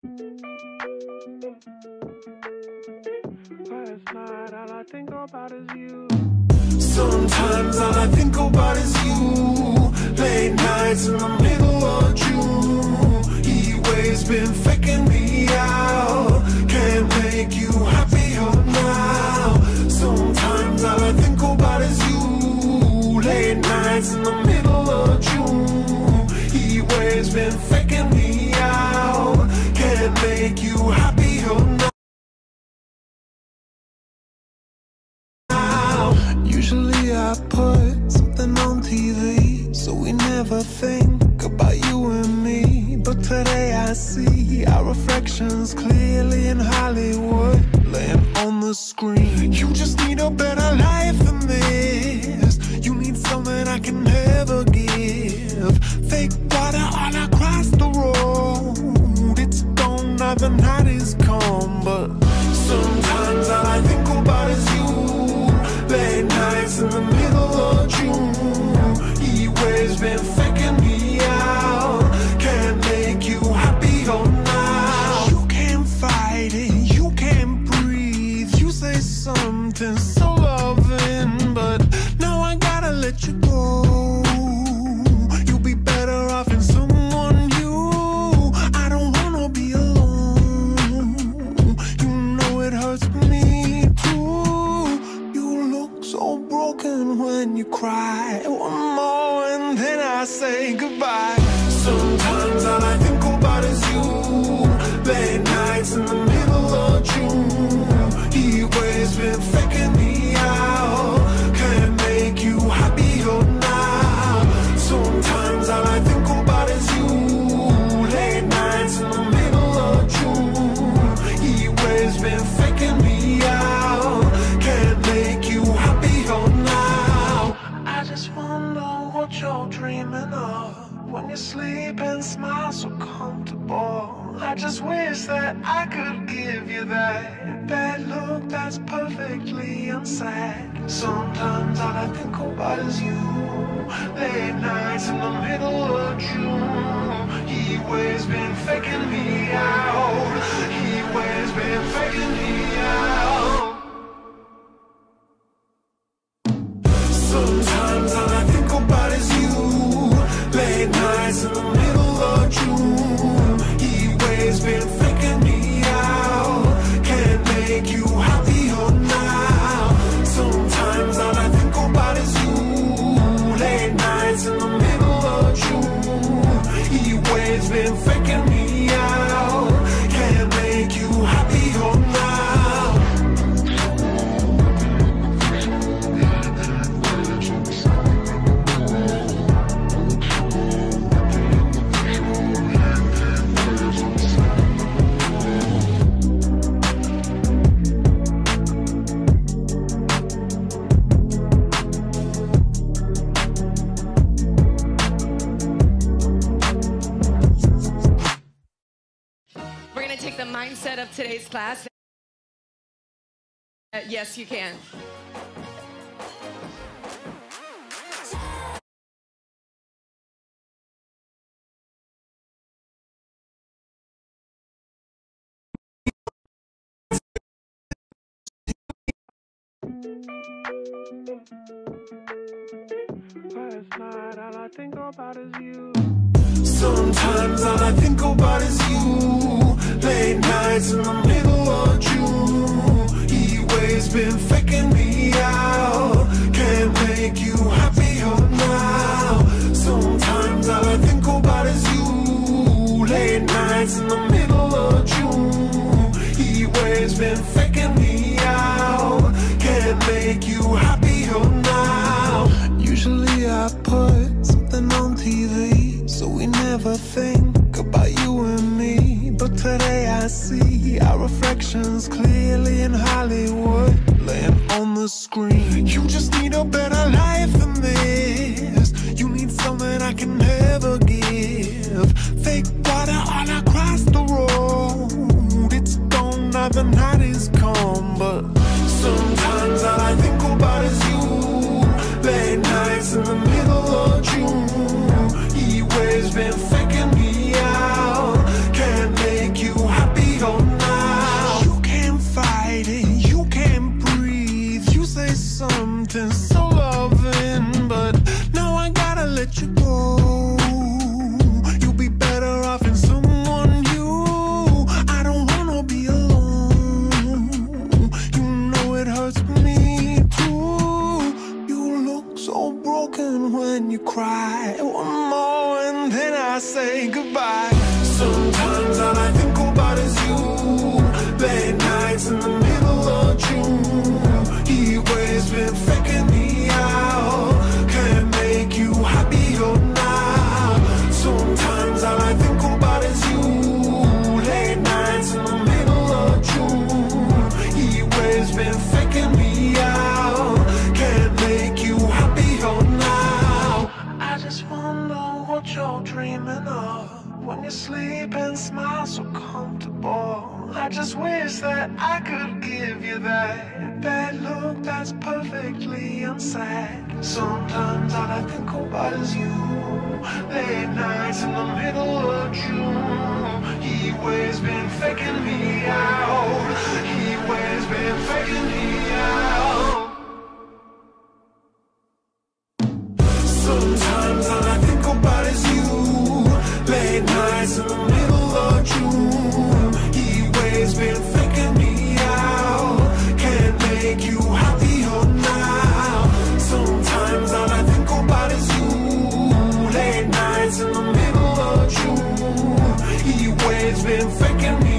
Last night, all I think about is you. Sometimes all I think about is you. Late nights in the middle of June. Heat waves been faking me out. Can't make you happier now. Sometimes all I think about is you. Late nights in the middle of June. Heat waves been faking me out. Can't make you happier now. Usually I put something on TV, so we never think about you and me. But today I see our reflections clearly in Hollywood, laying on the screen. You just need a better life than this. You need something I can never give. Fake water all across the road. It's gone now, the night is come. But sometimes all I think about is you. Late nights in the middle of June. Heat waves been faking me out. Can't make you happier now. You can't fight it, you can't breathe. You say something so loving, but now I gotta let you go. You'll be better off in someone new. I don't wanna be alone. You know it hurts me too. So broken when you cry. One more and then I say goodbye. Sometimes all I think about is you. Late nights in the middle of June. Heat waves been faking me out. Can't make you happier now. Sometimes all I think about is you. Late nights in the middle of June. Heat waves been faking me out. Can't make you happier now. I just wonder what you're dreaming of when you sleep and smile so comfortable. I just wish that I could give you that bad look that's perfectly unsaid. Sometimes all I think about is you. Late nights in the middle of June. Heat waves been faking me out. Heat waves been faking me out. Sometimes all I think about is you. Late nights in the middle of June. Heat waves been faking me out. Can't make you happier now. Sometimes all I think about is you. Late nights in the middle of June. Heat waves been faking me out. Can't make you happier now. Mindset of today's class. Yes, you can. Last night, all I think about is you. Sometimes all I think about is you. Late nights in the middle of June. Heat waves been faking me out. Can't make you happier now. Sometimes all I think about is you. Late nights in the middle of June. Heat waves been faking me out. Can't make you happier now. Usually I put something on TV, so we never think about you and me. But today I see our reflections clearly in Hollywood, laying on the screen. You just need a better life than this. You need something I can never give. Fake water all across the road. It's gone now, the night is come. But sometimes all I think about is you. Late nights in the middle of June. Heat waves been faking me out. Can't make you not so comfortable. I just wish that I could give you that bad look that's perfectly unsaid. Sometimes all I think about is you. Late nights in the middle of June. He waves been faking me out. He waves been faking me out. Sometimes all I think about is you. Late nights in the middle of June. He waves been faking me out. Can't make you happier now. Sometimes all I think about is you. Late nights in the middle of June. He waves been faking me